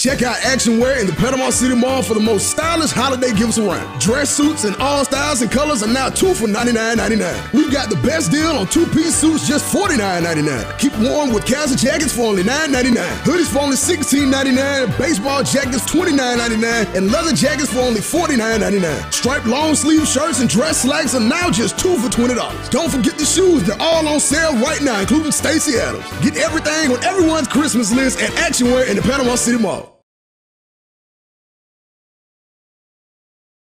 Check out Actionwear in the Panama City Mall for the most stylish holiday gifts around. Dress suits in all styles and colors are now 2 for $99.99. We've got the best deal on 2-piece suits, just $49.99. Keep warm with casual jackets for only $9.99. Hoodies for only $16.99. Baseball jackets $29.99. And leather jackets for only $49.99. Striped long sleeve shirts and dress slacks are now just 2 for $20. Don't forget the shoes. They're all on sale right now, including Stacey Adams. Get everything on everyone's Christmas list at Actionwear in the Panama City Mall.